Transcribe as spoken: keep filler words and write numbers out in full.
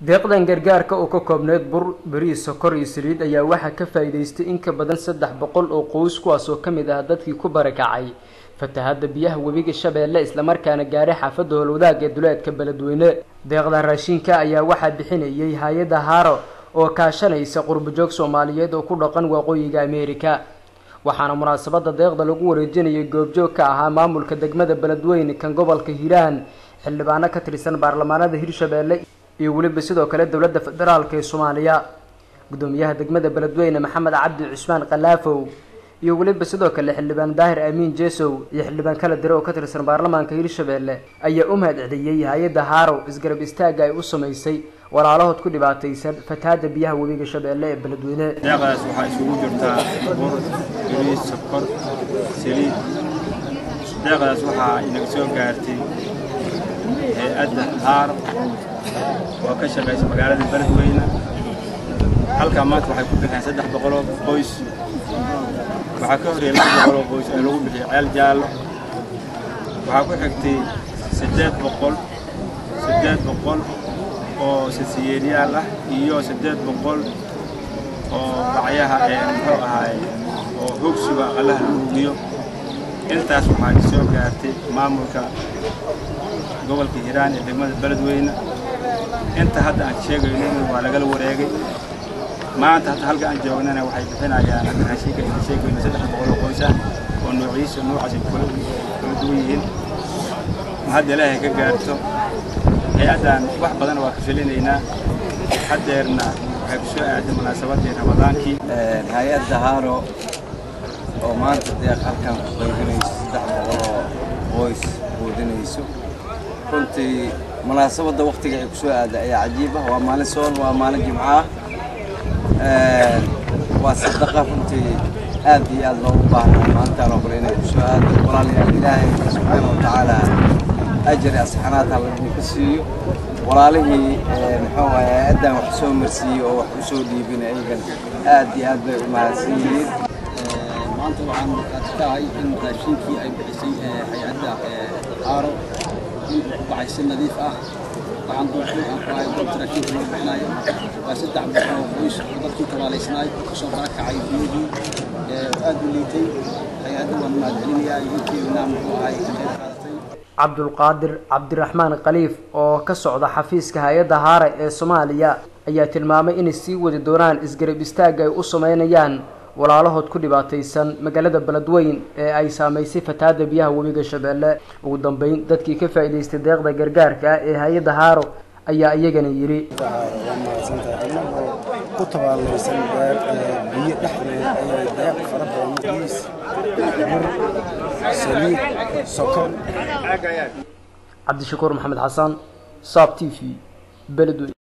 deeqdan gargaarka oo ka koobneed bur, bariis, sokor iyo saliid ayaa waxaa ka faa'iideystay in ka badan saddex boqol oo qoys kuwaas oo ka mid ah dadkii ku barakacay fatahaadda biyaha webiga Shabeelle isla markaana gaaray xaafadda Howlwadaag ee duleedka Beledweyne. Deeqdan raashinka ayaa waxaa bixinayay hay'adda Haro oo kaashanaysa qurbo-joog Soomaaliyeed oo ku dhaqan waqooyiga Ameerika. waxaana munaasabadda deeqda lagu wareejinayay goobjoog ka ahaa maamulka degmada Beledweyne kan gobolka Hiiraan, xildhibaano ka tirsan baarlamaanada Hirshabeelle iyo waliba sidoo kale dawladda federaalka ee Soomaaliya. gudoomiyaha degmada Beledweyne Maxamed Cabdi Cusmaan Qalaafow iyo waliba sidoo kale xildhibaan Daahir Amiin Jeesow iyo xildhibaan kala dire oo ka tirsan baarlamaanka Hirshabeelle ayaa u mahadceliyay hay'adda Haro isgarab istaaga ay u sameysay walaalahood ku dhibaataysan fatahaadda biyaha webiga Shabeelle ee Beledweyne. deeqdaas waxaa isugu jirtaa bur, bariis, sokor, saliid. deeqdaas waxaa inaga soo gaartay hay'adda Haro oo ka shaqeysa magaalada Beledweyne. halka maanta waxay ku bixiyeen saddex boqol oo qoys. waxaa ka horeeyay laba boqol oo qoys ee lagu bixiyay ceel jaallo. waxaa ku xigtay siddeed boqol siddeed boqol oo sisiyeeriyaal ah iyo siddeed boqol oo bacyaha ee muxuu ahaay oo hogsiga aqalaha lagu hubiyo. intaas waxaa soo gaartay maamulka gobolka Hiiraan ee degmada Beledweyne. inta hadda aan sheegayno waa laga wareegay. maanta hadda halka aan joognana waxay bixinayaan raashinka ay sheegayno saddex boqol oo qoys ah oo noocyadiisa noocaas kala duwan yihiin. hadda Ilaahay ka gaarto hay'adan wax badan waa ka filinaynaa. hadeerna waxay ku soo aaday munaasabadii Ramadaankii hay'adda Haro oo maanta deeq halkan ku qaybinayso saddex boqol oo qoys quudinayso. runtii munaasabadda waqtiga ay ku soo aaday ayaa cajiib ah. waa maalin soon, waa maalin jimco ah. waa sadaqa runtii aad iyo aad loogu baahnaa maantaan oo kale inay ku soo aado. walaalayaal Ilaahay subxaanahu wa tacaala ajri asxanaad ha lagu ka siiyo. walaalihii muxuu ahaa hay'addan wax soo marsiiyey oo wax u soo dhiibinay ayagan aad iyo aad bay u mahadsan yihiin. maanta waxaan adkahay in raashinkii ay bixisay hay'adda Haro in uu baxay si nadiif ah. waxaan doonay aan ku hay goobta raashinka loo bixinayo waa saddex boqol oo qoys oo dadkii tabaaleysnaay kasoo barakacay biyihii aad u liitay. hay'adda waan mahadcelinayaa intii muxuu ahay ka qayb qaadatay. Cabdulqaadir Cabdiraxmaan Khaliif oo ka socda xafiiska hay'adda Haro ee Soomaaliya ayaa tilmaamay inay sii wadi doonaan isgarab istaaga ay u sameynayaan walaalahood ku dhibaataysan magaalada Beledweyne ee ay saameysay fatahaadda biyaha webiga Shabeelle. ugu dambeyn dadkii ka faa'iideystay deeqda gargaarka ee hay'adda Haro ayaa iyagana yiri ku tabaaleysan biyo dhexdeeda ayay deeq fara badan u saliid, sokor. Cabdi Shakuur Maxamed Xasan, Saab T V, Beledweyne.